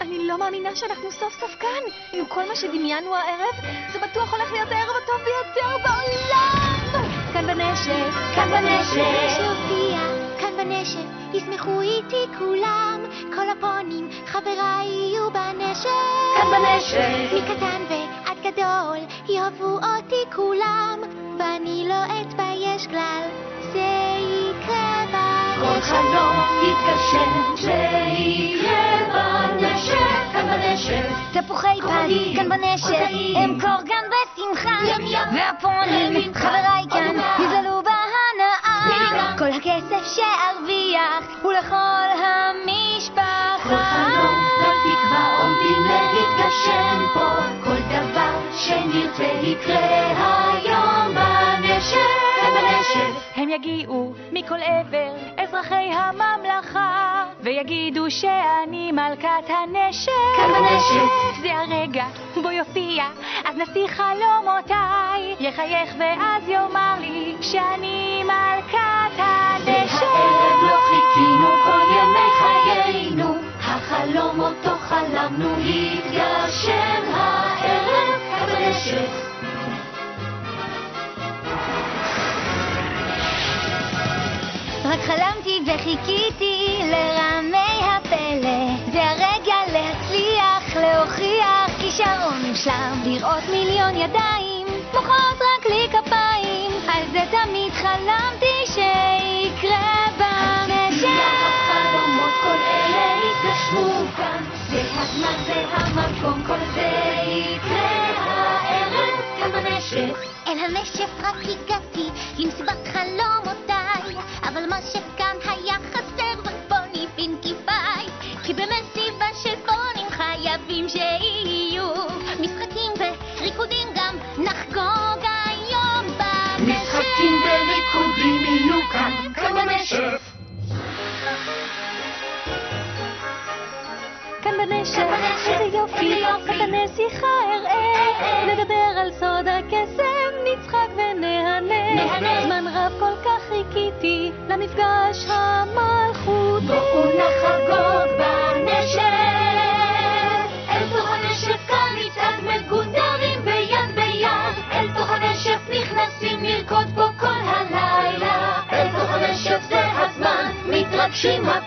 אני לא מאמינה שאנחנו סוף סוף כאן. עם כל מה שדמיינו הערב, זה בטוח הולך להיות הערב הטוב ביותר בעולם. כאן בנשף, כאן בנשף. שהופיע, כאן בנשף, ישמחו איתי כולם. כל הפונים, חבריי יהיו בנשף. כאן בנשף. מקטן ועד גדול, יאהבו אותי כולם. ואני לא אתבייש כלל, זה יקרה בנשף. כל חלום יתגשם, זה יקרה בנשף, כאן בנשף. תפוחי פז, כאן בנשף, אמכור כאן בשמחה. והפונים, חבריי כאן, יזלו בהנאה. כל הכסף שארוויח, הוא לכל המשפחה. כל חלום, כל תקווה עומדים להתגשם פה. כל דבר שנרצה יקרה היום בנשף, כאן בנשף. הם יגיעו מכל עבר, אזרחי הממלכה, ויגידו שאני מלכת הנשף. כאן בנשף. זה הרגע בו יופיע, אז נשיא חלומותיי, יחייך ואז יאמר לי שאני מלכת הנשף. הערב לא חיכינו כל ימי חיינו, החלום אותו חלמנו התגשם הערב, כאן בנשף. רק חלמתי וחיכיתי לרמי הפלא, זה הרגע להצליח, להוכיח כישרון מושלם, לראות מיליון ידיים, מוחאות רק לי כפיים, על זה תמיד חלמתי שיקרה בנשף. החלומות כל אלה יתגשמו כאן, זה הזמן, זה המקום, כל זה יקרה הערב, כאן בנשף. אל הנשף רק הגעתי למסיבת חלומותיי, אבל מה שכאן היה חסר בפוני פינקי פאי, כי במסיבה של פונים חייבים שיהיו משחקים וריקודים, גם נחגוג היום בנשף. משחקים וריקודים יהיו כאן, כאן בנשף. כאן בנשף, איזה יופי, קטני שיחה אראה, נדבר על סוד הקסם, נצחק ונהנה. זמן רב כל כך חיכיתי למפגש המלכותי. בואו נחגוג בנשף, אל תוך הנשף כאן נצעד מגודרים ביד ביד, אל תוך הנשף נכנסים לרקוד פה כל הלילה, אל תוך הנשף זה הזמן, מתרגשים